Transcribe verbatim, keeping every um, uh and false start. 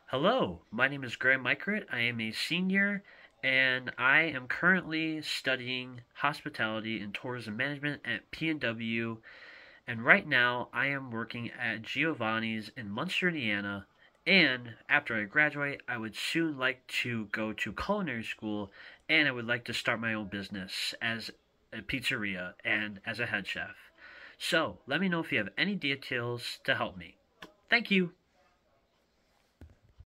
Hello, my name is Graham Mikrut. I am a senior and I am currently studying hospitality and tourism management at P and W. And right now I am working at Giovanni's in Munster, Indiana. And after I graduate, I would soon like to go to culinary school and I would like to start my own business as a pizzeria and as a head chef. So let me know if you have any details to help me. Thank you.